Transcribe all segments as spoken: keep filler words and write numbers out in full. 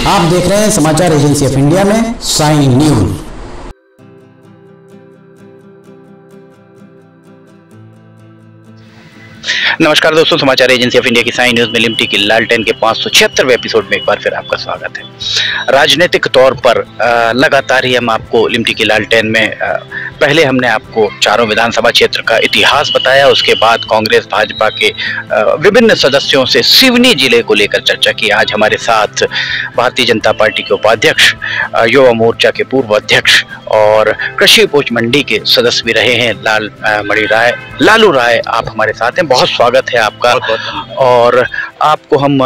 आप देख रहे हैं समाचार एजेंसी ऑफ इंडिया में साइन न्यूज। नमस्कार दोस्तों, समाचार एजेंसी ऑफ इंडिया की साइन न्यूज में लिमटी की लालटेन के पाँच सौ छिहत्तरवें एपिसोड में एक बार फिर आपका स्वागत है। राजनीतिक तौर पर लगातार ही हम आपको लिमटी की लालटेन में पहले हमने आपको चारों विधानसभा क्षेत्र का इतिहास बताया, उसके बाद कांग्रेस भाजपा के विभिन्न सदस्यों से सिवनी जिले को लेकर चर्चा की। आज हमारे साथ भारतीय जनता पार्टी के उपाध्यक्ष, युवा मोर्चा के पूर्व अध्यक्ष और कृषि उपज मंडी के सदस्य भी रहे हैं लाल मणि राय लालू राय, आप हमारे साथ हैं। बहुत स्वागत है आपका। और आपको हम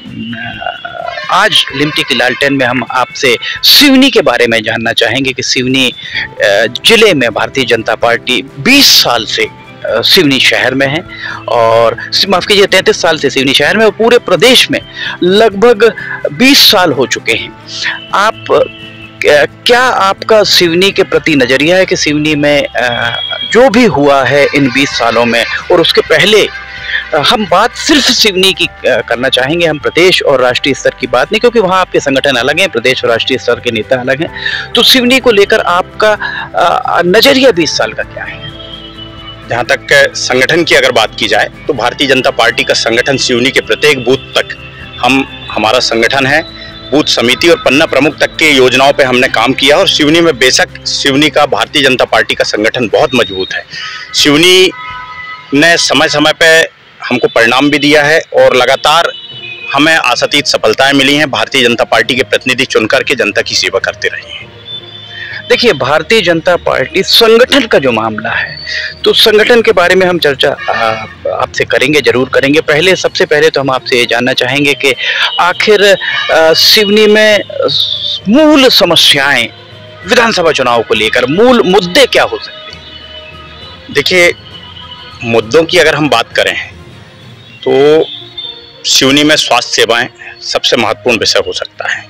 आज लिमटी की लालटेन में हम आपसे सिवनी के बारे में जानना चाहेंगे कि सिवनी जिले में भारतीय जनता पार्टी बीस साल से सिवनी शहर में है, और माफ कीजिए तैंतीस साल से सिवनी शहर में, और पूरे प्रदेश में लगभग बीस साल हो चुके हैं। आप क्या आपका सिवनी के प्रति नजरिया है कि सिवनी में जो भी हुआ है इन बीस सालों में, और उसके पहले हम बात सिर्फ सिवनी की करना चाहेंगे, हम प्रदेश और राष्ट्रीय स्तर की बात नहीं, क्योंकि वहाँ आपके संगठन अलग हैं, प्रदेश और राष्ट्रीय स्तर के नेता अलग हैं। तो सिवनी को लेकर आपका नजरिया बीस साल का क्या है? जहाँ तक संगठन की अगर बात की जाए तो भारतीय जनता पार्टी का संगठन सिवनी के प्रत्येक बूथ तक हम हमारा संगठन है, बूथ समिति और पन्ना प्रमुख तक के योजनाओं पे हमने काम किया। और सिवनी में बेशक सिवनी का भारतीय जनता पार्टी का संगठन बहुत मजबूत है। सिवनी ने समय समय पे हमको परिणाम भी दिया है और लगातार हमें आशातीत सफलताएं मिली हैं। भारतीय जनता पार्टी के प्रतिनिधि चुनकर के जनता की सेवा करते रहे हैं। देखिए, भारतीय जनता पार्टी संगठन का जो मामला है, तो संगठन के बारे में हम चर्चा आपसे करेंगे, जरूर करेंगे। पहले सबसे पहले तो हम आपसे ये जानना चाहेंगे कि आखिर सिवनी में मूल समस्याएं विधानसभा चुनाव को लेकर, मूल मुद्दे क्या हो सकते हैं? देखिए, मुद्दों की अगर हम बात करें तो सिवनी में स्वास्थ्य सेवाएं सबसे महत्वपूर्ण विषय हो सकता है।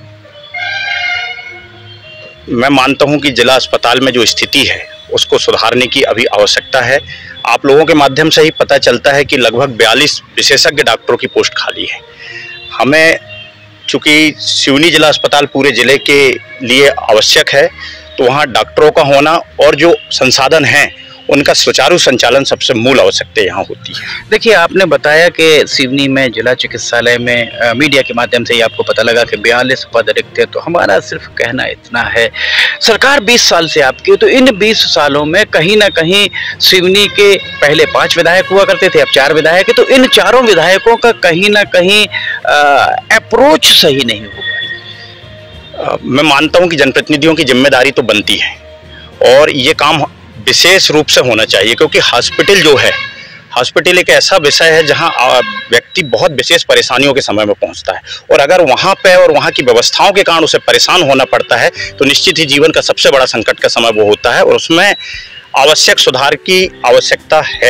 मैं मानता हूं कि जिला अस्पताल में जो स्थिति है उसको सुधारने की अभी आवश्यकता है। आप लोगों के माध्यम से ही पता चलता है कि लगभग बयालीस विशेषज्ञ डॉक्टरों की पोस्ट खाली है। हमें, चूंकि सिवनी जिला अस्पताल पूरे जिले के लिए आवश्यक है, तो वहाँ डॉक्टरों का होना और जो संसाधन हैं उनका सुचारू संचालन सबसे मूल आवश्यकता यहाँ होती है। देखिए, आपने बताया कि सिवनी में जिला चिकित्सालय में आ, मीडिया के माध्यम से ही आपको पता लगा कि बयालीस पद रिक्त थे। तो हमारा सिर्फ कहना इतना है, सरकार बीस साल से आपकी, तो इन बीस सालों में कहीं ना कहीं सिवनी के पहले पांच विधायक हुआ करते थे, अब चार विधायक है, तो इन चारों विधायकों का कहीं ना कहीं अप्रोच सही नहीं हो पाई। मैं मानता हूँ कि जनप्रतिनिधियों की जिम्मेदारी तो बनती है और ये काम विशेष रूप से होना चाहिए, क्योंकि हॉस्पिटल जो है, हॉस्पिटल एक ऐसा विषय है जहां व्यक्ति बहुत विशेष परेशानियों के समय में पहुंचता है, और अगर वहां पे और वहां की व्यवस्थाओं के कारण उसे परेशान होना पड़ता है तो निश्चित ही जीवन का सबसे बड़ा संकट का समय वो होता है, और उसमें आवश्यक सुधार की आवश्यकता है।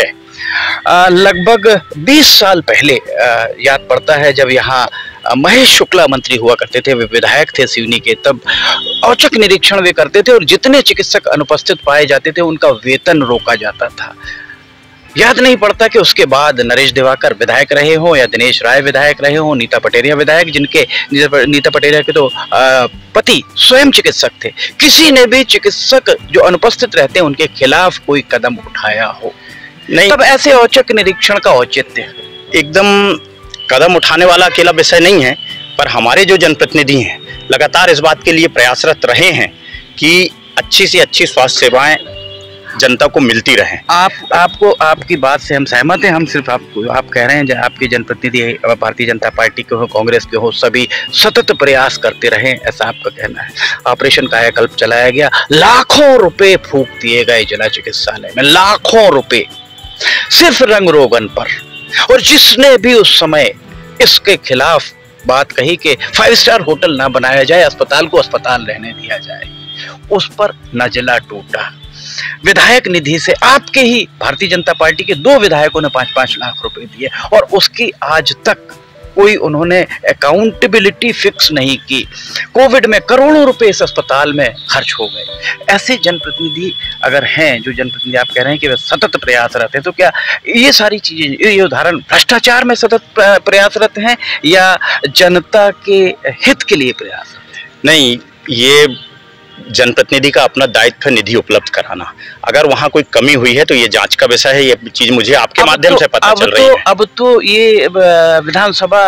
लगभग बीस साल पहले आ, याद पड़ता है जब यहाँ महेश शुक्ला मंत्री हुआ करते थे, वे विधायक थे सिवनी के, तब औचक निरीक्षण वे करते थे और जितने चिकित्सक अनुपस्थित पाए जाते थे उनका वेतन रोका जाता था। याद नहीं पड़ता कि उसके बाद नरेश दिवाकर विधायक रहे हो या दिनेश राय विधायक रहे हो, नीता पटेरिया विधायक, जिनके नीता पटेरिया के तो आ, पति स्वयं चिकित्सक थे, किसी ने भी चिकित्सक जो अनुपस्थित रहते हैं उनके खिलाफ कोई कदम उठाया हो नहीं। तब ऐसे औचक निरीक्षण का औचित्य एकदम कदम उठाने वाला अकेला विषय नहीं है, पर हमारे जो जनप्रतिनिधि हैं लगातार इस बात के लिए प्रयासरत रहे हैं कि अच्छी से अच्छी स्वास्थ्य सेवाएं जनता को मिलती रहें। आप आपको आपकी बात से हम सहमत हैं। हम सिर्फ आपको आप कह रहे हैं जब आपके जनप्रतिनिधि भारतीय जनता पार्टी के हो, कांग्रेस के हो, सभी सतत प्रयास करते रहे, ऐसा आपका कहना है। ऑपरेशन कायाकल्प चलाया गया, लाखों रुपए फूंक दिए गए जिला चिकित्सालय में, लाखों रुपए सिर्फ रंग रोगन पर, और जिसने भी उस समय इसके खिलाफ बात कही कि फाइव स्टार होटल ना बनाया जाए, अस्पताल को अस्पताल रहने दिया जाए, उस पर न जिला टूटा। विधायक निधि से आपके ही भारतीय जनता पार्टी के दो विधायकों ने पांच पांच लाख रुपए दिए, और उसकी आज तक कोई उन्होंने अकाउंटेबिलिटी फिक्स नहीं की। कोविड में करोड़ों रुपए इस अस्पताल में खर्च हो गए। ऐसे जनप्रतिनिधि अगर हैं, जो जनप्रतिनिधि आप कह रहे हैं कि वे सतत प्रयासरत हैं, तो क्या ये सारी चीजें, ये उदाहरण भ्रष्टाचार में सतत प्रयासरत हैं या जनता के हित के लिए प्रयासरत हैं? नहीं, ये जनप्रतिनिधि का अपना दायित्व निधि उपलब्ध कराना। अगर वहाँ कोई कमी हुई है तो ये जांच का विषय है। ये चीज मुझे आपके माध्यम तो, से पता चल तो, रही है। अब तो ये विधानसभा,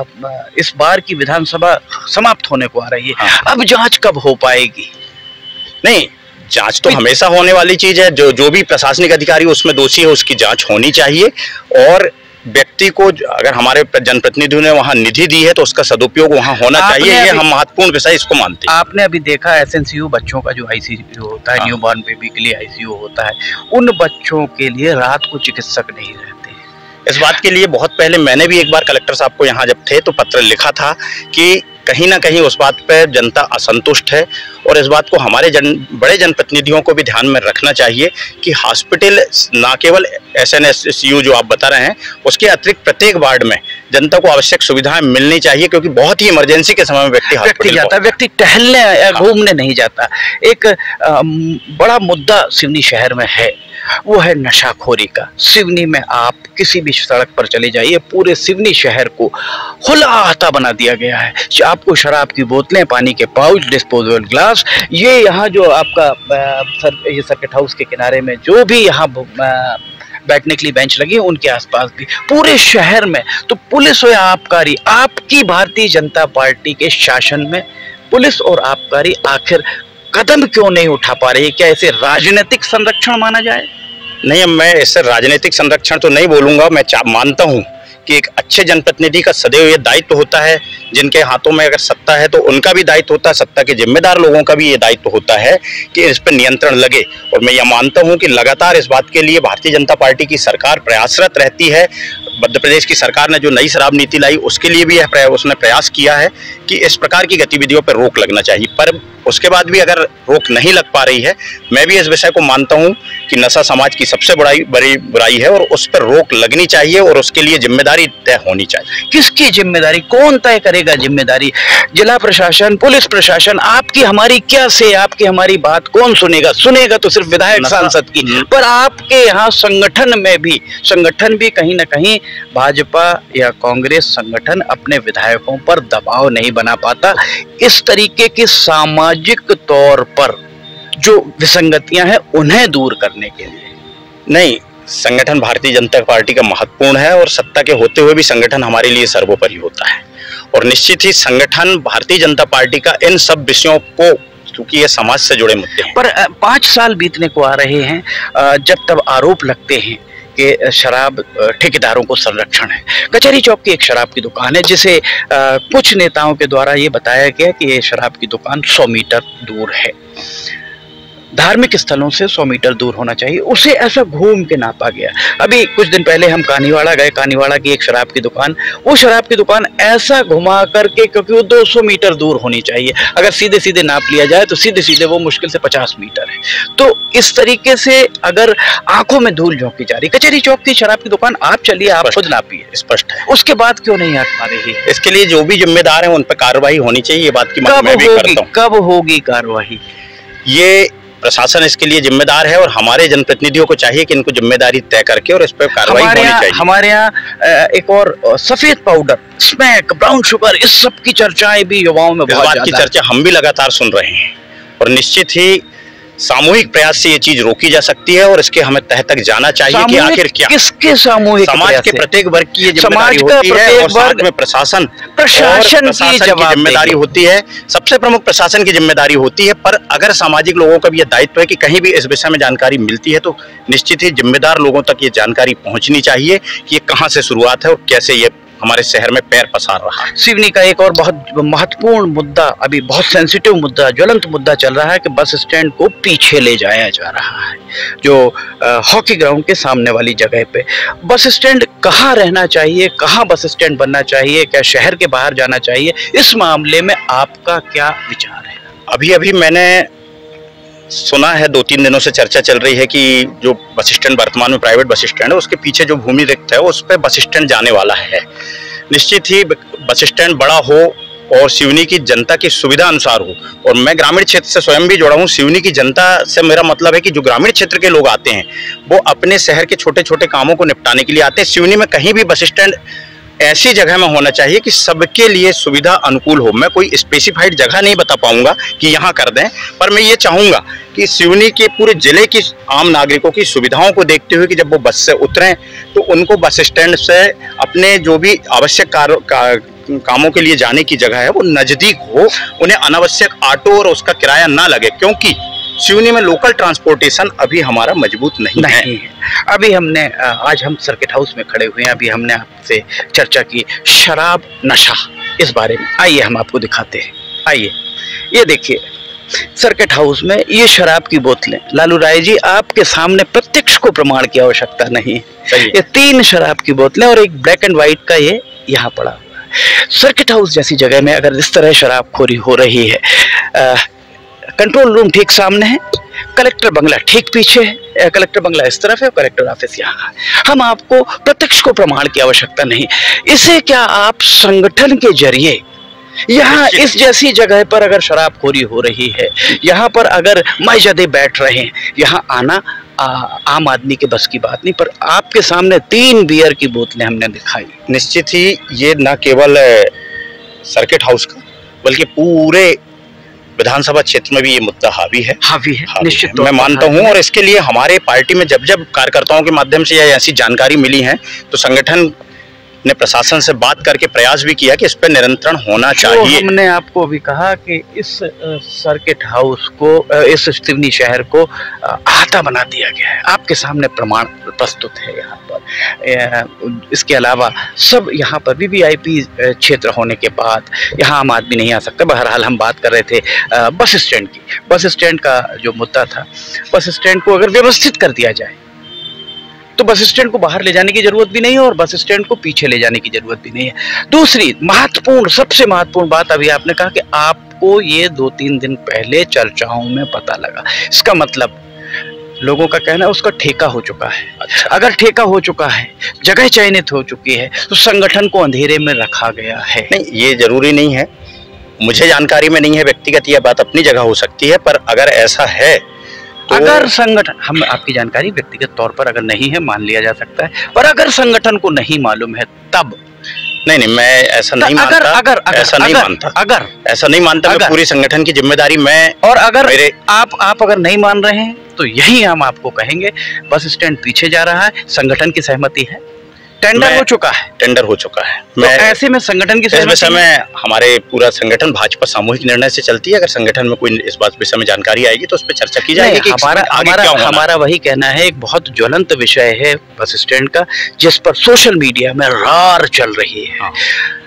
इस बार की विधानसभा समाप्त होने को आ रही है। हाँ। अब जांच कब हो पाएगी? नहीं, जांच तो हमेशा होने वाली चीज है। जो जो भी प्रशासनिक अधिकारी उसमें दोषी है उसकी जांच होनी चाहिए, और व्यक्ति को अगर हमारे जनप्रतिनिधियों ने वहां निधि दी है तो उसका सदुपयोग वहां होना चाहिए। ये हम महत्वपूर्ण विषय इसको मानते हैं। आपने अभी देखा एस एन सी यू बच्चों का जो आईसीयू होता है, हाँ। न्यू बॉर्न बेबी के लिए आईसीयू होता है, उन बच्चों के लिए रात को चिकित्सक नहीं रहते। इस बात के लिए बहुत पहले मैंने भी एक बार कलेक्टर साहब को यहाँ जब थे तो पत्र लिखा था कि कहीं ना कहीं उस बात पर जनता असंतुष्ट है, और इस बात को हमारे जन बड़े जनप्रतिनिधियों को भी ध्यान में रखना चाहिए कि हॉस्पिटल ना केवल एस एन एस यू जो आप बता रहे हैं, उसके अतिरिक्त प्रत्येक वार्ड में जनता को आवश्यक सुविधाएं मिलनी चाहिए, क्योंकि बहुत ही इमरजेंसी के समय में व्यक्ति व्यक्ति जाता है, व्यक्ति टहलने या घूमने नहीं जाता। एक आ, बड़ा मुद्दा सिवनी शहर में है, वो है नशाखोरी का। सिवनी में आप किसी भी सड़क पर चले जाइए, पूरे सिवनी शहर को खुला आहता बना दिया गया है। आपको शराब की बोतलें, पानी के पाउच, डिस्पोजेबल ग्लास, ये यहाँ जो आपका सर, ये सर्किट हाउस के किनारे में जो भी यहाँ बैठने के लिए बेंच लगी है, उनके आसपास भी पूरे शहर में। तो पुलिस और आबकारी, आपकी भारतीय जनता पार्टी के शासन में पुलिस और आबकारी आखिर कदम क्यों नहीं उठा पा रही है? क्या इसे राजनीतिक संरक्षण माना जाए? नहीं, मैं इससे राजनीतिक संरक्षण तो नहीं बोलूंगा। मैं मानता हूं कि एक अच्छे जनप्रतिनिधि का सदैव ये दायित्व होता है, जिनके हाथों में अगर सत्ता है तो उनका भी दायित्व होता है, सत्ता के जिम्मेदार लोगों का भी ये दायित्व होता है कि इस पर नियंत्रण लगे। और मैं ये मानता हूं कि लगातार इस बात के लिए भारतीय जनता पार्टी की सरकार प्रयासरत रहती है। मध्य प्रदेश की सरकार ने जो नई शराब नीति लाई उसके लिए भी यह उसने प्रयास किया है कि इस प्रकार की गतिविधियों पर रोक लगना चाहिए, पर उसके बाद भी अगर रोक नहीं लग पा रही है, मैं भी इस विषय को मानता हूं कि नशा समाज की सबसे बड़ी बड़ी बुराई है और उस पर रोक लगनी चाहिए, और उसके लिए जिम्मेदारी तय होनी चाहिए। किसकी जिम्मेदारी? कौन तय करेगा जिम्मेदारी? जिला प्रशासन, पुलिस प्रशासन? आपकी हमारी क्या से, आपकी हमारी बात कौन सुनेगा? सुनेगा तो सिर्फ विधायक सांसद की। पर आपके यहाँ संगठन में भी, संगठन भी कहीं ना कहीं भाजपा या कांग्रेस संगठन अपने विधायकों पर दबाव नहीं बना पाता इस तरीके की सामाजिक तौर पर जो विसंगतियां हैं उन्हें दूर करने के लिए। नहीं, संगठन भारतीय जनता पार्टी का महत्वपूर्ण है, और सत्ता के होते हुए भी संगठन हमारे लिए सर्वोपरि होता है, और निश्चित ही संगठन भारतीय जनता पार्टी का इन सब विषयों को, क्योंकि ये समाज से जुड़े मुद्दे हैं। पर पांच साल बीतने को आ रहे हैं जब तब आरोप लगते हैं कि शराब ठेकेदारों को संरक्षण है। कचहरी चौक की एक शराब की दुकान है जिसे आ, कुछ नेताओं के द्वारा ये बताया गया कि ये शराब की दुकान सौ मीटर दूर है। धार्मिक स्थलों से सौ मीटर दूर होना चाहिए, उसे ऐसा घूम के नापा गया। अभी कुछ दिन पहले हम कानीवाड़ा गए, कानीवाड़ा की एक शराब की दुकान, वो शराब की दुकान ऐसा घुमा करके, क्योंकि वो दो सौ मीटर दूर होनी चाहिए, अगर सीधे सीधे नाप लिया जाए तो सीधे सीधे वो मुश्किल से पचास मीटर है। तो इस तरीके से अगर आंखों में धूल झोंकी जा रही, कचहरी चौक की शराब की दुकान आप चलिए, आप खुद नापिए, स्पष्ट है। उसके बाद क्यों नहीं हट पा रही? इसके लिए जो भी जिम्मेदार है उन पर कार्रवाई होनी चाहिए। ये बात की मैं भी करता हूं। कब होगी कार्रवाई? ये प्रशासन इसके लिए जिम्मेदार है, और हमारे जनप्रतिनिधियों को चाहिए कि इनको जिम्मेदारी तय करके और इस पर कार्रवाई होनी चाहिए। हमारे यहाँ एक और सफेद पाउडर, स्मैक, ब्राउन शुगर, इस सब की चर्चाएं भी युवाओं में बहुत बात की चर्चा हम भी लगातार सुन रहे हैं, और निश्चित ही सामूहिक प्रयास से ये चीज रोकी जा सकती है, और इसके हमें तह तक जाना चाहिए कि आखिर क्या, किसके सामूहिक, समाज के प्रत्येक वर्ग की ये जिम्मेदारी होती है, और साथ में प्रशासन प्रशासन की जिम्मेदारी होती है। सबसे प्रमुख प्रशासन की जिम्मेदारी होती है, पर अगर सामाजिक लोगों का भी ये दायित्व है कि कहीं भी इस विषय में जानकारी मिलती है तो निश्चित ही जिम्मेदार लोगों तक ये जानकारी पहुंचनी चाहिए कि ये कहां से शुरुआत है और कैसे ये हमारे शहर में पैर पसार रहा है। सिवनी का एक और बहुत महत्वपूर्ण मुद्दा, अभी बहुत सेंसिटिव मुद्दा, ज्वलंत मुद्दा चल रहा है कि बस स्टैंड को पीछे ले जाया जा रहा है, जो हॉकी ग्राउंड के सामने वाली जगह पे। बस स्टैंड कहाँ रहना चाहिए, कहाँ बस स्टैंड बनना चाहिए, क्या शहर के बाहर जाना चाहिए, इस मामले में आपका क्या विचार है? अभी अभी मैंने सुना है, दो तीन दिनों से चर्चा चल रही है कि जो बस स्टैंड वर्तमान में प्राइवेट बस स्टैंड है उसके पीछे जो भूमि रिक्त है उस पर बस स्टैंड जाने वाला है। निश्चित ही बस स्टैंड बड़ा हो और सिवनी की जनता की सुविधा अनुसार हो। और मैं ग्रामीण क्षेत्र से स्वयं भी जुड़ा हूँ। सिवनी की जनता से मेरा मतलब है कि जो ग्रामीण क्षेत्र के लोग आते हैं वो अपने शहर के छोटे छोटे कामों को निपटाने के लिए आते हैं। सिवनी में कहीं भी बस स्टैंड ऐसी जगह में होना चाहिए कि सबके लिए सुविधा अनुकूल हो। मैं कोई स्पेसिफाइड जगह नहीं बता पाऊंगा कि यहाँ कर दें, पर मैं ये चाहूँगा कि सिवनी के पूरे जिले की आम नागरिकों की सुविधाओं को देखते हुए कि जब वो बस से उतरें तो उनको बस स्टैंड से अपने जो भी आवश्यक कार्य का, कामों के लिए जाने की जगह है वो नज़दीक हो, उन्हें अनावश्यक ऑटो और उसका किराया ना लगे, क्योंकि सिवनी में लोकल ट्रांसपोर्टेशन अभी हमारा मजबूत नहीं, नहीं है। अभी हमने आज हम सर्किट हाउस में खड़े हुए हैं, अभी हमने आपसे चर्चा की शराब नशा इस बारे में। आइए हम आपको दिखाते हैं। आइए ये देखिए सर्किट हाउस में ये शराब की बोतलें। लालू राय जी आपके सामने प्रत्यक्ष को प्रमाण की आवश्यकता नहीं है। ये तीन शराब की बोतलें और एक ब्लैक एंड व्हाइट का ये यहाँ पड़ा हुआ है। सर्किट हाउस जैसी जगह में अगर इस तरह शराबखोरी हो रही है, आ, कंट्रोल रूम ठीक सामने है, कलेक्टर बंगला ठीक पीछे है। कलेक्टर बंगला इस तरफ है और कलेक्टर ऑफिस यहाँ है। हम आपको प्रत्यक्ष को प्रमाण की आवश्यकता नहीं, इसे क्या आप संगठन के जरिए यहाँ इस जैसी जगह पर अगर शराबखोरी हो रही है, यहाँ पर अगर मौजूदे बैठ रहे हैं, यहाँ आना आ, आम आदमी के बस की बात नहीं, पर आपके सामने तीन बियर की बोतलें हमने दिखाई। निश्चित ही ये न केवल सर्किट हाउस का बल्कि पूरे विधानसभा क्षेत्र में भी ये मुद्दा हावी है हावी है, हावी निश्चित है। मैं मानता हूँ और इसके लिए हमारे पार्टी में जब जब कार्यकर्ताओं के माध्यम से या ऐसी जानकारी मिली है तो संगठन ने प्रशासन से बात करके प्रयास भी किया कि इस पर नियंत्रण होना चाहिए। तो हमने आपको भी कहा कि इस सर्किट हाउस को, इस सिवनी शहर को आहता बना दिया गया है। आपके सामने प्रमाण प्रस्तुत है यहाँ पर। इसके अलावा सब यहाँ पर भी वी आई पी क्षेत्र होने के बाद यहाँ आम आदमी नहीं आ सकता। बहरहाल हम बात कर रहे थे बस स्टैंड की। बस स्टैंड का जो मुद्दा था, बस स्टैंड को अगर व्यवस्थित कर दिया जाए तो बस स्टैंड को बाहर ले जाने की जरूरत भी नहीं है और बस स्टैंड को पीछे ले जाने की जरूरत भी नहीं है। दूसरी महत्वपूर्ण, सबसे महत्वपूर्ण बात अभी आपने कहा कि आपको ये दो तीन दिन पहले चर्चाओं में पता लगा। इसका मतलब लोगों का कहना है उसका ठेका हो चुका है। अच्छा। अगर ठेका हो चुका है, जगह चयनित हो चुकी है, तो संगठन को अंधेरे में रखा गया है। नहीं, ये जरूरी नहीं है, मुझे जानकारी में नहीं है, व्यक्तिगत यह बात अपनी जगह हो सकती है, पर अगर ऐसा है तो... अगर संगठन, हम आपकी जानकारी व्यक्तिगत तौर पर अगर नहीं है मान लिया जा सकता है, पर अगर संगठन को नहीं मालूम है तब नहीं नहीं मैं ऐसा नहीं मानता। अगर अगर अगर ऐसा नहीं अगर, मानता अगर ऐसा नहीं मानता मैं पूरी संगठन की जिम्मेदारी मैं और अगर मेरे आप आप अगर नहीं मान रहे हैं तो यही हम आपको कहेंगे, बस स्टैंड पीछे जा रहा है, संगठन की सहमति है, टेंडर हो चुका है टेंडर हो चुका है तो मैं ऐसे में संगठन की इस विषय में हमारे पूरा संगठन भाजपा सामूहिक निर्णय से चलती है। अगर संगठन में कोई इस बात विषय में जानकारी आएगी तो उस पर चर्चा की जाएगी कि हमारा हमारा हमारा वही कहना है। एक बहुत ज्वलंत विषय है बस स्टैंड का, जिस पर सोशल मीडिया में रार चल रही है। हाँ।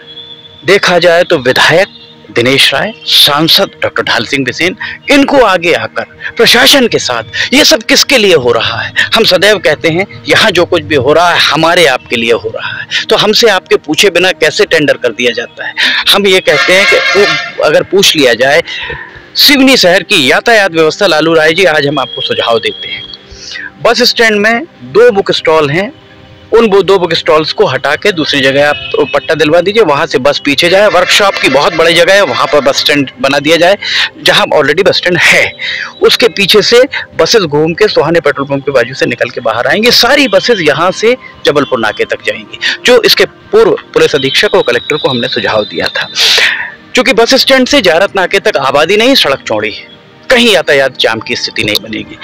देखा जाए तो विधायक दिनेश राय, सांसद डॉक्टर ढाल सिंह बिसेन, इनको आगे आकर प्रशासन के साथ ये सब किसके लिए हो रहा है? हम सदैव कहते हैं यहाँ जो कुछ भी हो रहा है हमारे आपके लिए हो रहा है, तो हमसे आपके पूछे बिना कैसे टेंडर कर दिया जाता है? हम ये कहते हैं कि अगर पूछ लिया जाए सिवनी शहर की यातायात व्यवस्था, लालू राय जी आज हम आपको सुझाव देते हैं। बस स्टैंड में दो बुक स्टॉल हैं, उन दो बुक स्टॉल्स को हटा के दूसरी जगह आप पट्टा दिलवा दीजिए, वहां से बस पीछे जाए। वर्कशॉप की बहुत बड़ी जगह है, वहां पर बस स्टैंड बना दिया जाए, जहां ऑलरेडी बस स्टैंड है। उसके पीछे से बसेस घूम के सोहाने पेट्रोल पंप के बाजू से निकल के बाहर आएंगी। सारी बसेस यहां से जबलपुर नाके तक जाएंगी, जो इसके पूर्व पुलिस अधीक्षक और कलेक्टर को हमने सुझाव दिया था। क्योंकि बस स्टैंड से जारत नाके तक आबादी नहीं, सड़क चौड़ी है, कहीं यातायात जाम की स्थिति नहीं बनेगी।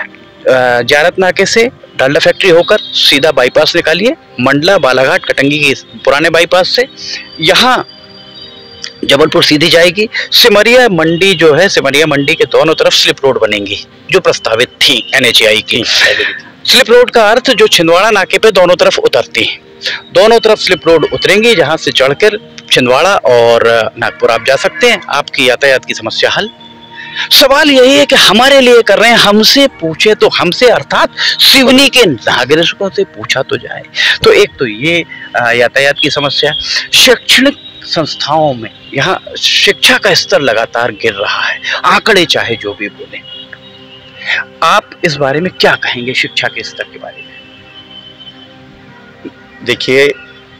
जारत नाके से डालडा फैक्ट्री होकर सीधा बाईपास निकालिए, मंडला, बालाघाट, कटंगी की पुराने बाईपास से यहाँ जबलपुर सीधी जाएगी। सिमरिया मंडी जो है, सिमरिया मंडी के दोनों तरफ स्लिप रोड बनेंगी जो प्रस्तावित थी एन एच ए आई की। स्लिप रोड का अर्थ जो छिंदवाड़ा नाके पे दोनों तरफ उतरती है, दोनों तरफ स्लिप रोड उतरेंगी, जहां से चढ़कर छिंदवाड़ा और नागपुर आप जा सकते हैं। आपकी यातायात की समस्या हल। सवाल यही है कि हमारे लिए कर रहे हैं, हमसे पूछे तो हमसे अर्थात सिवनी के नागरिकों से पूछा तो जाए। तो एक तो ये यातायात की समस्या। शैक्षणिक संस्थाओं में यहाँ शिक्षा का स्तर लगातार गिर रहा है, आंकड़े चाहे जो भी बोले। आप इस बारे में क्या कहेंगे, शिक्षा के स्तर के बारे में? देखिए,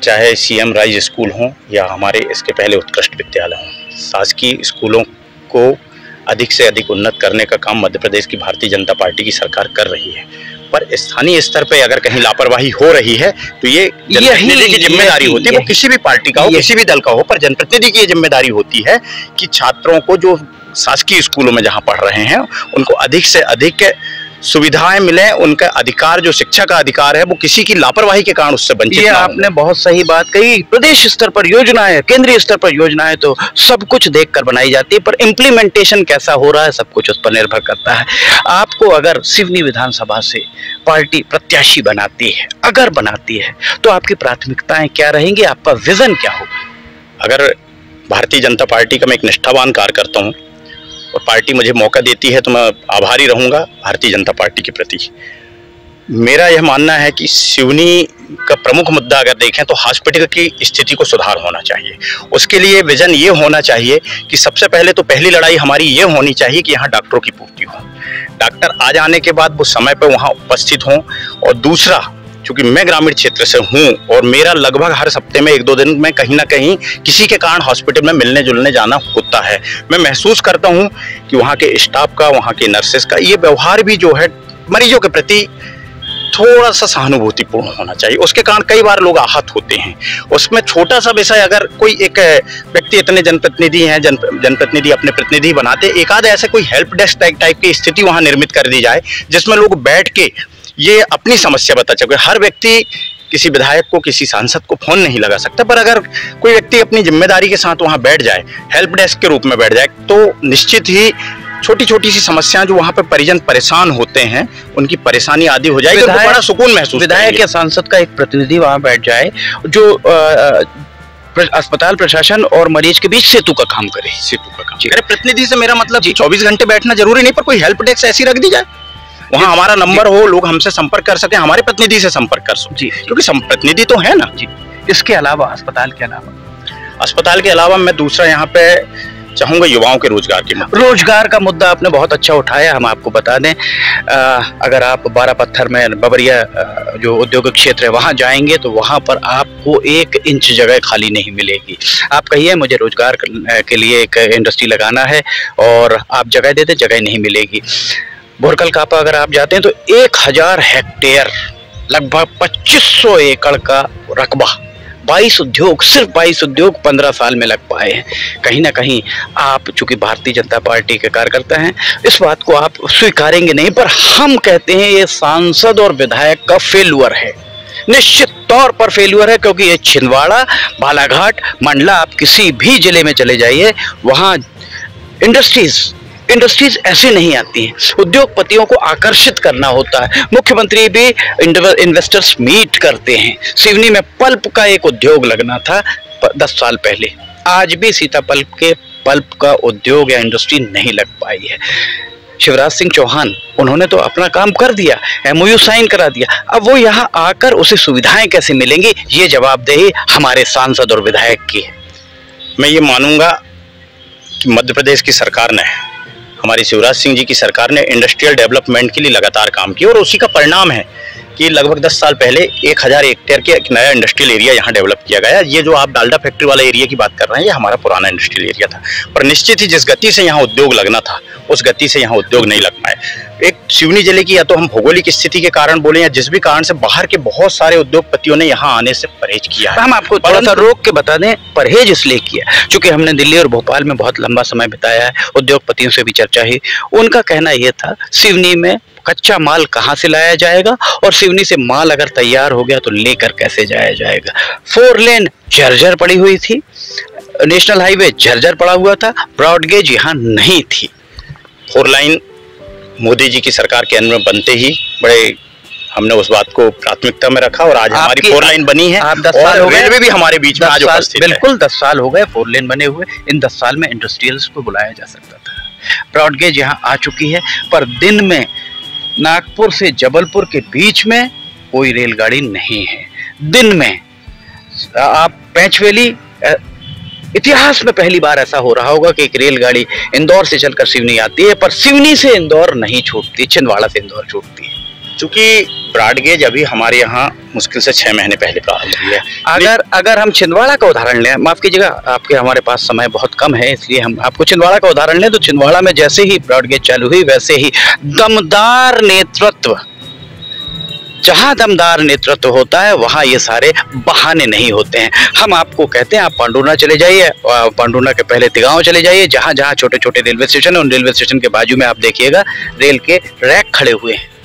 चाहे सीएम राइज स्कूल हों या हमारे इसके पहले उत्कृष्ट विद्यालय हों, शासकीय स्कूलों को अधिक से अधिक उन्नत करने का काम मध्य प्रदेश की भारतीय जनता पार्टी की सरकार कर रही है। पर स्थानीय स्तर पे अगर कहीं लापरवाही हो रही है तो ये जनप्रतिनिधि की जिम्मेदारी होती है, वो किसी भी पार्टी का हो, किसी भी दल का हो, पर जनप्रतिनिधि की ये जिम्मेदारी होती है कि छात्रों को जो शासकीय स्कूलों में जहाँ पढ़ रहे हैं उनको अधिक से अधिक सुविधाएं मिले, उनका अधिकार जो शिक्षा का अधिकार है वो किसी की लापरवाही के कारण उससे वंचित ये ना हो। आपने बहुत सही बात कही। प्रदेश स्तर पर योजनाएं, केंद्रीय स्तर पर योजनाएं तो सब कुछ देखकर बनाई जाती है, पर इम्प्लीमेंटेशन कैसा हो रहा है सब कुछ उस पर निर्भर करता है। आपको अगर सिवनी विधानसभा से पार्टी प्रत्याशी बनाती है, अगर बनाती है, तो आपकी प्राथमिकताएं क्या रहेंगी, आपका विजन क्या होगा? अगर भारतीय जनता पार्टी का मैं एक निष्ठावान कार्यकर्ता हूँ और पार्टी मुझे मौका देती है तो मैं आभारी रहूंगा भारतीय जनता पार्टी के प्रति। मेरा यह मानना है कि सिवनी का प्रमुख मुद्दा अगर देखें तो हॉस्पिटल की स्थिति को सुधार होना चाहिए। उसके लिए विजन ये होना चाहिए कि सबसे पहले तो पहली लड़ाई हमारी ये होनी चाहिए कि यहाँ डॉक्टरों की पूर्ति हो, डॉक्टर आ जाने के बाद वो समय पर वहाँ उपस्थित हों। और दूसरा, चूंकि मैं ग्रामीण क्षेत्र से हूँ और मेरा लगभग हर हफ्ते में एक दो दिन में कहीं ना कहीं किसी के कारण हॉस्पिटल में मिलने जुलने जाना होता है, मैं महसूस करता हूँ कि वहाँ के स्टाफ का, वहाँ के नर्सेस का ये व्यवहार भी जो है मरीजों के प्रति थोड़ा सा सहानुभूतिपूर्ण होना चाहिए। उसके कारण कई बार लोग आहत होते हैं। उसमें छोटा सा विषय, अगर कोई एक व्यक्ति, इतने जनप्रतिनिधि हैं, जन जनप्रतिनिधि अपने प्रतिनिधि बनाते, एक आध ऐसे कोई हेल्प डेस्क टाइप की स्थिति वहाँ निर्मित कर दी जाए जिसमें लोग बैठ के ये अपनी समस्या बता सके। हर व्यक्ति किसी विधायक को, किसी सांसद को फोन नहीं लगा सकता, पर अगर कोई व्यक्ति अपनी जिम्मेदारी के साथ वहां बैठ जाए, हेल्प डेस्क के रूप में बैठ जाए, तो निश्चित ही छोटी छोटी सी समस्याएं जो वहां पे परिजन परेशान होते हैं उनकी परेशानी आदि हो जाएगी, तो बड़ा सुकून महसूस। विधायक या सांसद का एक प्रतिनिधि वहां बैठ जाए जो अस्पताल प्रशासन और मरीज के बीच सेतु का काम करे। सेतु का काम करे। प्रतिनिधि से मेरा मतलब चौबीस घंटे बैठना जरूरी नहीं, पर कोई हेल्प डेस्क ऐसी रख दी जाए, वहाँ हमारा नंबर हो, लोग हमसे संपर्क कर सके, हमारे प्रतिनिधि से संपर्क कर सके, क्योंकि प्रतिनिधि तो है ना जी। इसके अलावा, अस्पताल के अलावा अस्पताल के अलावा मैं दूसरा यहाँ पे चाहूंगा युवाओं के रोजगार के मुद्दे। रोजगार का मुद्दा आपने बहुत अच्छा उठाया। हम आपको बता दें, आ, अगर आप बारह पत्थर में बबरिया जो उद्योग क्षेत्र है वहाँ जाएंगे तो वहाँ पर आपको एक इंच जगह खाली नहीं मिलेगी। आप कहिए मुझे रोजगार के लिए एक इंडस्ट्री लगाना है और आप जगह देते, जगह नहीं मिलेगी। भोरकल कापा अगर आप जाते हैं तो एक हजार हेक्टेयर, लगभग पच्चीस सौ एकड़ का रकबा, बाईस उद्योग, सिर्फ बाईस उद्योग पंद्रह साल में लग पाए हैं। कहीं ना कहीं आप चूंकि भारतीय जनता पार्टी के कार्यकर्ता हैं, इस बात को आप स्वीकारेंगे नहीं, पर हम कहते हैं ये सांसद और विधायक का फेल्यूर है, निश्चित तौर पर फेल्यूर है, क्योंकि ये छिंदवाड़ा, बालाघाट, मंडला, आप किसी भी जिले में चले जाइए, वहाँ इंडस्ट्रीज इंडस्ट्रीज ऐसे नहीं आती हैं। उद्योगपतियों को आकर्षित करना होता है। मुख्यमंत्री भी इन्वेस्टर्स मीट करते हैं। सिवनी में पल्प का एक उद्योग लगना था दस साल पहले, आज भी सीताफल के पल्प का उद्योग या इंडस्ट्री नहीं लग पाई है। शिवराज सिंह चौहान, उन्होंने तो अपना काम कर दिया, एमओयू साइन करा दिया, अब वो यहाँ आकर उसे सुविधाएं कैसे मिलेंगी, ये जवाबदेही हमारे सांसद और विधायक की है। मैं ये मानूंगा कि मध्य प्रदेश की सरकार ने, हमारी शिवराज सिंह जी की सरकार ने इंडस्ट्रियल डेवलपमेंट के लिए लगातार काम किया और उसी का परिणाम है कि लगभग दस साल पहले एक हजार हेक्टेयर के एक नया इंडस्ट्रियल एरिया यहाँ डेवलप किया गया। ये जो आप डालडा फैक्ट्री वाला एरिया की बात कर रहे हैं, ये हमारा पुराना इंडस्ट्रियल एरिया था, पर निश्चित ही जिस गति से यहाँ उद्योग लगना था उस गति से यहाँ उद्योग नहीं लग पाए। एक सिवनी जिले की, या तो हम भौगोलिक स्थिति के कारण बोले या जिस भी कारण से, बाहर के बहुत सारे उद्योगपतियों ने यहाँ आने से परहेज किया है। हम आपको थोड़ा सा रोक के बता दें, परहेज इसलिए किया क्योंकि हमने दिल्ली और भोपाल में बहुत लंबा समय बिताया है, उद्योगपतियों से भी चर्चा हुई। उनका कहना यह था सिवनी में कच्चा माल कहाँ से लाया जाएगा और सिवनी से माल अगर तैयार हो गया तो लेकर कैसे जाया जाएगा। फोर लेन जर्जर पड़ी हुई थी, नेशनल हाईवे जर्जर पड़ा हुआ था, ब्रॉडगेज यहाँ नहीं थी। फोर लाइन मोदी जी की सरकार के अंदर बनते ही बड़े हमने उस बात को प्राथमिकता में रखा और आज हमारी फोर लाइन बनी है। आप दस साल हो गए, रेलवे भी हमारे बीच में आज उपस्थित है। बिल्कुल दस साल हो गए फोर लेन बने हुए। इन दस साल में इंडस्ट्रियल्स को बुलाया जा सकता था। ब्रॉडगेज यहाँ आ चुकी है, पर दिन में नागपुर से जबलपुर के बीच में कोई रेलगाड़ी नहीं है। दिन में आप पैंचवेली, इतिहास में पहली बार ऐसा हो रहा होगा कि एक रेलगाड़ी इंदौर से चलकर सिवनी आती है, पर सिवनी से इंदौर नहीं छूटती, छिंदवाड़ा से इंदौर छूटती है। चूंकि ब्रॉडगेज अभी हमारे यहाँ मुश्किल से छह महीने पहले प्रारंभ हुई है। अगर अगर हम छिंदवाड़ा का उदाहरण लें, माफ कीजिएगा आपके हमारे पास समय बहुत कम है इसलिए हम आपको छिंदवाड़ा का उदाहरण लें, तो छिंदवाड़ा में जैसे ही ब्रॉडगेज चालू हुई वैसे ही दमदार नेतृत्व, जहां दमदार नेतृत्व होता है वहां ये सारे बहाने नहीं होते हैं। हम आपको कहते हैं आप पांडुना चले जाइए, पांडुना के पहले तिगांव चले जाइए, जहां जहां छोटे छोटे रेलवे स्टेशन है उन रेलवे स्टेशन के बाजू में आप देखिएगा रेल के रैक खड़े हुए हैं।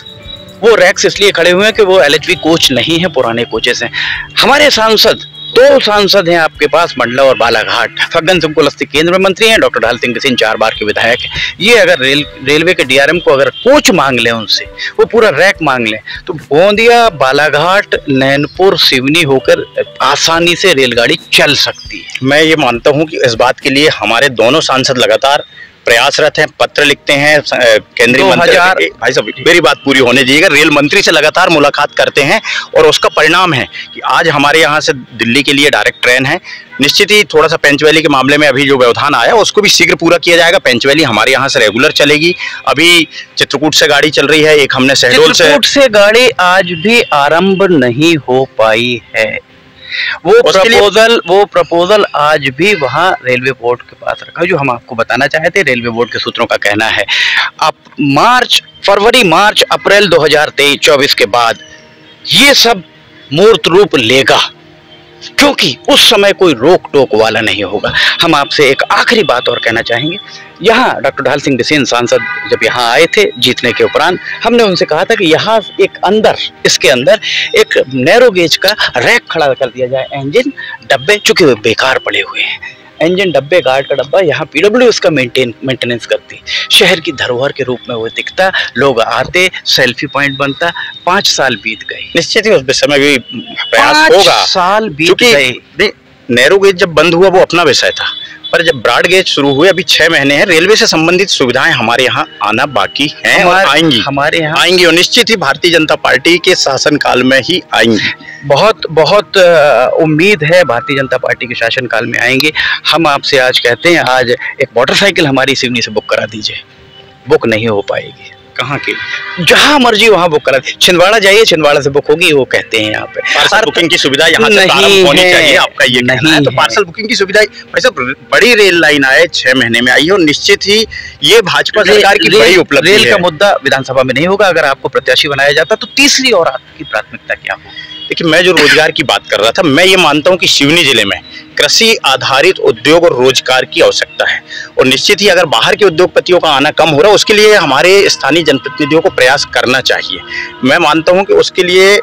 वो रैक्स इसलिए खड़े हुए हैं कि वो एलएचबी कोच नहीं है, पुराने कोचेस हैं। हमारे सांसद दो सांसद हैं आपके पास, मंडला और बालाघाट। फग्गन सिंह कुलस्ते केंद्र में मंत्री हैं, डॉक्टर ढाल सिंह सिंह चार बार के विधायक हैं। ये अगर रेल रेलवे के डीआरएम को अगर कोच मांग लें उनसे, वो पूरा रैक मांग लें, तो गोंदिया, बालाघाट, नैनपुर, सिवनी होकर आसानी से रेलगाड़ी चल सकती है। मैं ये मानता हूँ कि इस बात के लिए हमारे दोनों सांसद लगातार प्रयासरत हैं, पत्र लिखते हैं केंद्रीय मंत्री। भाई साहब मेरी बात पूरी होने दीजिएगा। रेल मंत्री से लगातार मुलाकात करते हैं और उसका परिणाम है कि आज हमारे यहाँ से दिल्ली के लिए डायरेक्ट ट्रेन है। निश्चित ही थोड़ा सा पेंचवैली के मामले में अभी जो व्यवधान आया उसको भी शीघ्र पूरा किया जाएगा। पेंचवैली हमारे यहाँ से रेगुलर चलेगी। अभी चित्रकूट से गाड़ी चल रही है, एक हमने शहडोल से चित्रकूट से गाड़ी आज भी आरंभ नहीं हो पाई है। वो प्रपोजल वो प्रपोजल आज भी वहां रेलवे बोर्ड के पास रखा, जो हम आपको बताना चाहते। रेलवे बोर्ड के सूत्रों का कहना है अब मार्च फरवरी मार्च अप्रैल दो हज़ार तेईस चौबीस के बाद ये सब मूर्त रूप लेगा, क्योंकि उस समय कोई रोक टोक वाला नहीं होगा। हम आपसे एक आखिरी बात और कहना चाहेंगे। यहाँ डॉक्टर ढाल सिंह बिसेन सांसद जब यहाँ आए थे जीतने के उपरांत, हमने उनसे कहा था कि यहाँ एक अंदर इसके अंदर एक नैरो गेज का रैक खड़ा कर दिया जाए। इंजन डब्बे चूंकि वे बेकार पड़े हुए हैं, इंजन डब्बे गार्ड का डब्बा यहाँ पीडब्ल्यू इसका मेंटेन मेंटेनेंस करती, शहर की धरोहर के रूप में वो दिखता, लोग आते, सेल्फी पॉइंट बनता। पाँच साल बीत गए, निश्चित ही उस समय भी प्रयास होगा। साल बीत गए। नैरो गेज जब बंद हुआ वो अपना विषय था, पर जब ब्रॉड गेज शुरू हुए अभी छह महीने हैं, रेलवे से संबंधित सुविधाएं हमारे यहाँ आना बाकी हैं और आएंगी हमारे यहाँ आएंगी और निश्चित ही भारतीय जनता पार्टी के शासनकाल में ही आएंगी। बहुत बहुत उम्मीद है भारतीय जनता पार्टी के शासनकाल में आएंगे। हम आपसे आज कहते हैं आज एक मोटरसाइकिल हमारी सिवनी से बुक करा दीजिए। बुक नहीं हो पाएगी, कहाँ की, जहां मर्जी वहां बुक करा। छिंदवाड़ा जाइए, छिंदवाड़ा से बुक होगी, वो कहते हैं यहाँ पे पार्सल बुकिंग की सुविधा यहाँ से प्रारंभ होनी चाहिए। आपका ये कहना है, तो पार्सल बुकिंग की सुविधा भाई साहब बड़ी रेल लाइन आए छह महीने में आई है और निश्चित ही ये भाजपा सरकार की बड़ी उपलब्धि है। रेल का मुद्दा विधानसभा में नहीं होगा। अगर आपको प्रत्याशी बनाया जाता तो तीसरी और आपकी प्राथमिकता क्या हो? देखिए, मैं जो रोजगार की बात कर रहा था, मैं ये मानता हूँ कि सिवनी जिले में कृषि आधारित उद्योग और रोजगार की आवश्यकता है और निश्चित ही अगर बाहर के उद्योगपतियों का आना कम हो रहा है उसके लिए हमारे स्थानीय जनप्रतिनिधियों को प्रयास करना चाहिए। मैं मानता हूँ कि उसके लिए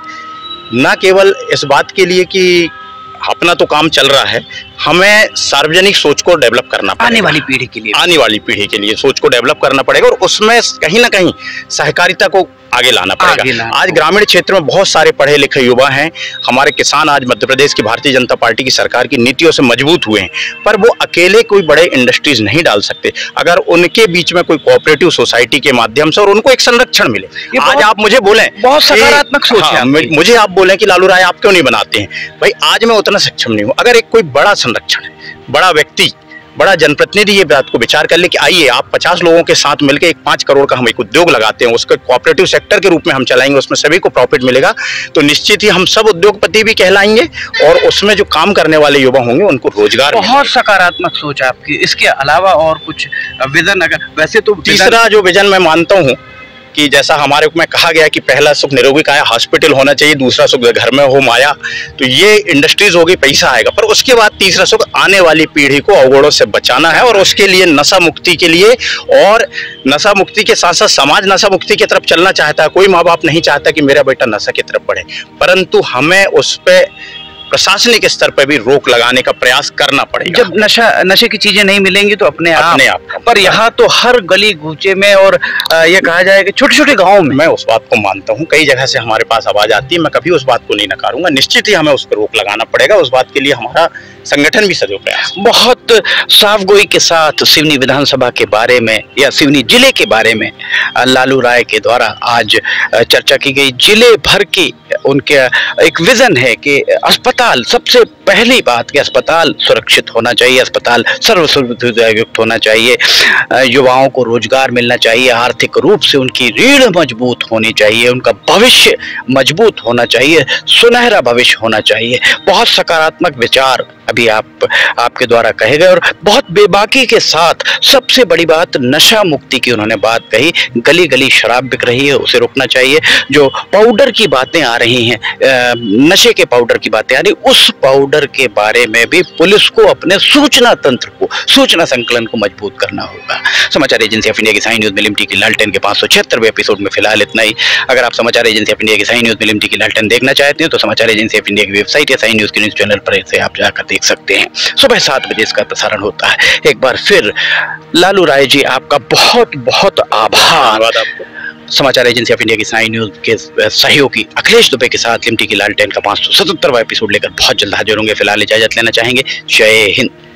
न केवल इस बात के लिए कि अपना तो काम चल रहा है, हमें सार्वजनिक सोच को डेवलप करना पड़ेगा। आने वाली पीढ़ी के लिए आने वाली पीढ़ी के लिए सोच को डेवलप करना पड़ेगा और उसमें कहीं ना कहीं सहकारिता को आगे लाना पड़ेगा। आज ग्रामीण क्षेत्र में बहुत सारे पढ़े लिखे युवा हैं, हमारे किसान आज मध्य प्रदेश की भारतीय जनता पार्टी की सरकार की नीतियों से मजबूत हुए हैं, पर वो अकेले कोई बड़े इंडस्ट्रीज नहीं डाल सकते। अगर उनके बीच में कोई कोऑपरेटिव सोसाइटी के माध्यम से और उनको एक संरक्षण मिले। आज आप मुझे बोलें, बहुत सकारात्मक सोच है, मुझे आप बोलें कि लालू राय आप क्यों नहीं बनाते हैं, भाई आज मैं उतना सक्षम नहीं हूँ। अगर एक कोई बड़ा संरक्षण है, बड़ा व्यक्ति, बड़ा जनप्रतिनिधि ये बात को विचार कर ले कि आइए आप पचास लोगों के साथ मिलकर एक पाँच करोड़ का हम एक उद्योग लगाते हैं, उसको कोऑपरेटिव सेक्टर के रूप में हम चलाएंगे, उसमें सभी को प्रॉफिट मिलेगा, तो निश्चित ही हम सब उद्योगपति भी कहलाएंगे और उसमें जो काम करने वाले युवा होंगे उनको रोजगार। बहुत सकारात्मक सोच आपकी। इसके अलावा और कुछ विजन? अगर वैसे तो तीसरा जो विजन मैं मानता हूँ कि जैसा हमारे में कहा गया कि पहला सुख निरोगी काया हॉस्पिटल होना चाहिए, दूसरा सुख घर में हो माया, तो ये इंडस्ट्रीज होगी, पैसा आएगा, पर उसके बाद तीसरा सुख आने वाली पीढ़ी को अवगुणों से बचाना है और उसके लिए नशा मुक्ति के लिए, और नशा मुक्ति के साथ साथ समाज नशा मुक्ति की तरफ चलना चाहता है। कोई माँ बाप नहीं चाहता कि मेरा बेटा नशा की तरफ बढ़े, परंतु हमें उस पर प्रशासनिक स्तर पर भी रोक लगाने का प्रयास करना पड़ेगा। जब नशा नशे की चीजें नहीं मिलेंगी तो अपने अपने आप, आप पर यहाँ तो हर गली गूचे में और ये कहा जाए कि छोटे छोटे गांवों में, मैं उस बात को मानता हूँ, कई जगह से हमारे पास आवाज आती है, मैं कभी उस बात को नहीं नकारूंगा। निश्चित ही हमें उस पर रोक लगाना पड़ेगा, उस बात के लिए हमारा संगठन भी सदैव प्रयास। बहुत साफगोई के साथ सिवनी विधानसभा के बारे में या सिवनी जिले के बारे में लालू राय के द्वारा आज चर्चा की गई। जिले भर की उनके एक विजन है कि अस्पताल, सबसे पहली बात कि अस्पताल सुरक्षित होना चाहिए, अस्पताल सर्व सुविधायुक्त होना चाहिए, युवाओं को रोजगार मिलना चाहिए, आर्थिक रूप से उनकी रीढ़ मजबूत होनी चाहिए, उनका भविष्य मजबूत होना चाहिए, सुनहरा भविष्य होना चाहिए। बहुत सकारात्मक विचार अभी आप आपके द्वारा कहे गए और बहुत बेबाकी के साथ सबसे बड़ी बात नशा मुक्ति की उन्होंने बात कही। गली गली शराब बिक रही है, उसे रोकना चाहिए। जो पाउडर की बातें आ रही हैं, नशे के पाउडर की बातें आ रही, उस पाउडर के बारे में भी पुलिस को अपने सूचना तंत्र को, सूचना संकलन को मजबूत करना होगा। समाचार एजेंसी ऑफ इंडिया की साई न्यूज में लिमटी की लालटेन के पाँच सौ छिहत्तरवें एपिसोड में फिलहाल इतना ही। अगर आप समाचार एजेंसी ऑफ इंडिया की साई न्यूज में लिमटी की लालटेन देखना चाहते हैं तो समाचार एजेंसी ऑफ इंडिया की वेबसाइट या साई न्यूज के न्यूज चैनल पर इसे आप जाकर देख सकते हैं। सुबह सात बजे इसका प्रसारण होता है। एक बार फिर लालू राय जी, आपका बहुत बहुत आभार। आपको समाचार एजेंसी ऑफ इंडिया की साई न्यूज के सहयोगी अखिलेश दुबे के साथ लिमटी की लालटेन का पाँच सौ सतहत्तरवां एपिसोड लेकर बहुत जल्द हाजिर होंगे। फिलहाल इजाजत लेना चाहेंगे। जय हिंद।